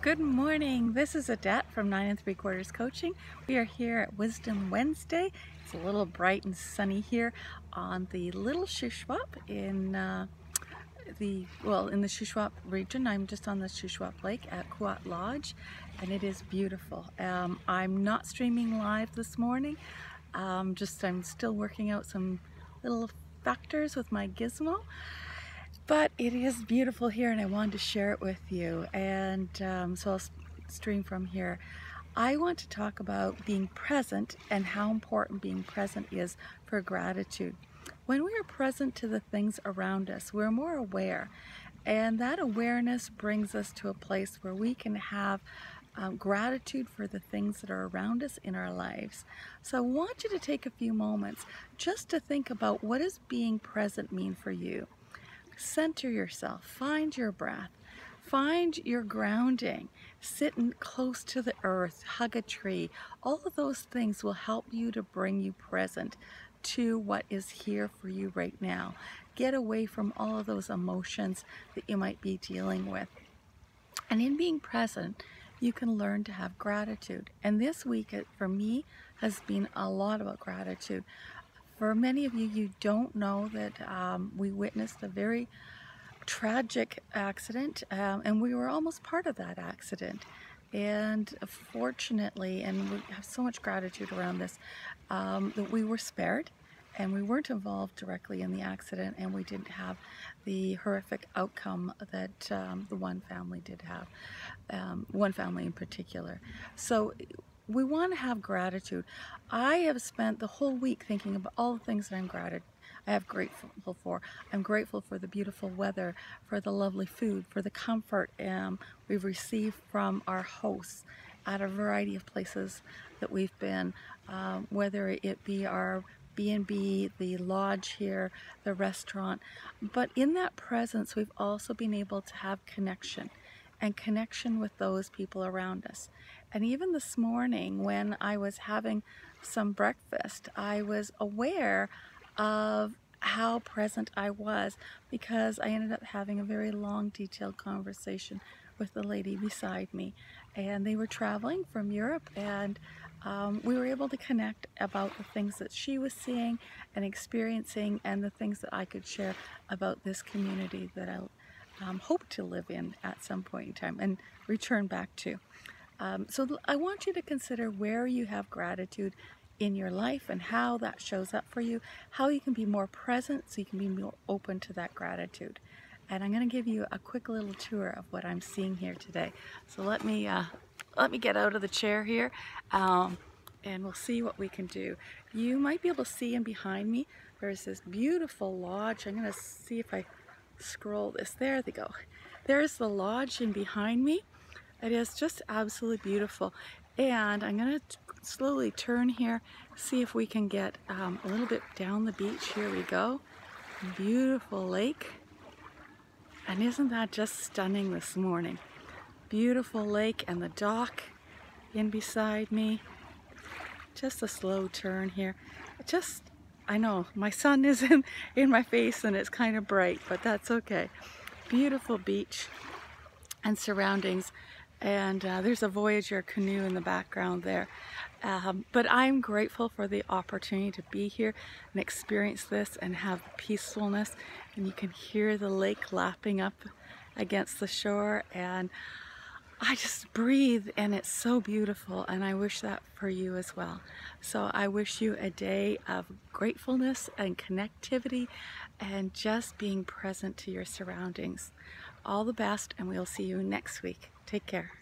Good morning. This is Odette from 9 3/4 Coaching. We are here at Wisdom Wednesday. It's a little bright and sunny here on the Little Shuswap in the Shuswap region. I'm just on the Shuswap Lake at Kuat Lodge, and it is beautiful. I'm not streaming live this morning. I'm still working out some little factors with my gizmo. But it is beautiful here and I wanted to share it with you, and so I'll stream from here. I want to talk about being present and how important being present is for gratitude. When we are present to the things around us, we're more aware, and that awareness brings us to a place where we can have gratitude for the things that are around us in our lives. So I want you to take a few moments just to think about, what does being present mean for you? Center yourself, find your breath, find your grounding, sit close to the earth, hug a tree. All of those things will help you to bring you present to what is here for you right now. Get away from all of those emotions that you might be dealing with. And in being present, you can learn to have gratitude. And this week for me has been a lot about gratitude. For many of you, you don't know that we witnessed a very tragic accident, and we were almost part of that accident. And fortunately, and we have so much gratitude around this, that we were spared and we weren't involved directly in the accident, and we didn't have the horrific outcome that the one family did have, one family in particular. So we want to have gratitude. I have spent the whole week thinking about all the things that I'm grateful for. I'm grateful for the beautiful weather, for the lovely food, for the comfort we've received from our hosts at a variety of places that we've been, whether it be our B&B, the lodge here, the restaurant. But in that presence, we've also been able to have connection with those people around us. And even this morning, when I was having some breakfast, I was aware of how present I was, because I ended up having a very long, detailed conversation with the lady beside me. And they were traveling from Europe, and we were able to connect about the things that she was seeing and experiencing, and the things that I could share about this community that I hope to live in at some point in time and return back to. So I want you to consider where you have gratitude in your life and how that shows up for you, how you can be more present so you can be more open to that gratitude. And I'm going to give you a quick little tour of what I'm seeing here today. So let me get out of the chair here, and we'll see what we can do. You might be able to see in behind me, there's this beautiful lodge. I'm going to see if I scroll this. There they go. There's the lodge in behind me. It is just absolutely beautiful. And I'm going to slowly turn here, see if we can get a little bit down the beach. Here we go. Beautiful lake. And isn't that just stunning this morning? Beautiful lake and the dock in beside me. Just a slow turn here. I know my sun is in my face and it's kind of bright, but that's okay. Beautiful beach and surroundings, and there's a Voyager canoe in the background there. But I'm grateful for the opportunity to be here and experience this and have peacefulness, and you can hear the lake lapping up against the shore, and I just breathe, and it's so beautiful, and I wish that for you as well. So I wish you a day of gratefulness and connectivity and just being present to your surroundings. All the best, and we'll see you next week. Take care.